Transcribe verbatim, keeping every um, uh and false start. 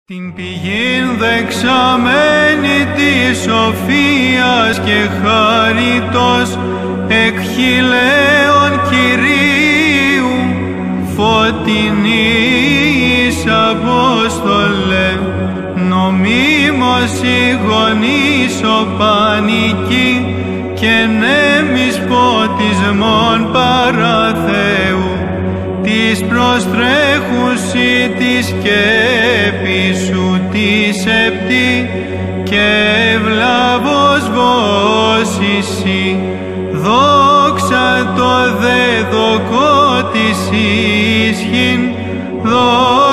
Την πηγήν δεξαμένη της σοφίας και χάριτος εκ χιλέων Κυρίου, φωτεινής Απόστολε, νομίμως γονείς οπανικοί και νέμις ποτισμών παρά Θεού, της προστρέχουσι τη σκέπη σου τη επτή και ευλαβώς βόσισι, δόξα το δέδοκο της ίσχυν, δόξα